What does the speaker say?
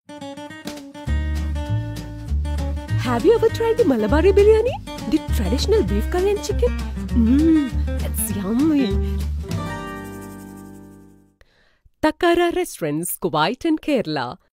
Have you ever tried the Malabari biryani? The traditional beef curry and chicken? That's yummy. Thakkara restaurants, Kuwait and Kerala.